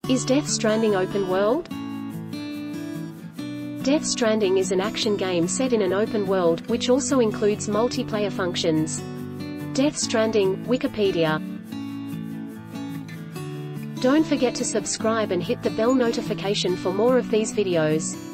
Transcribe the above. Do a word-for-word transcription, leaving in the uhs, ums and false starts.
Is Death Stranding open world? Death Stranding is an action game set in an open world, which also includes multiplayer functions. Death Stranding, Wikipedia. Don't forget to subscribe and hit the bell notification for more of these videos.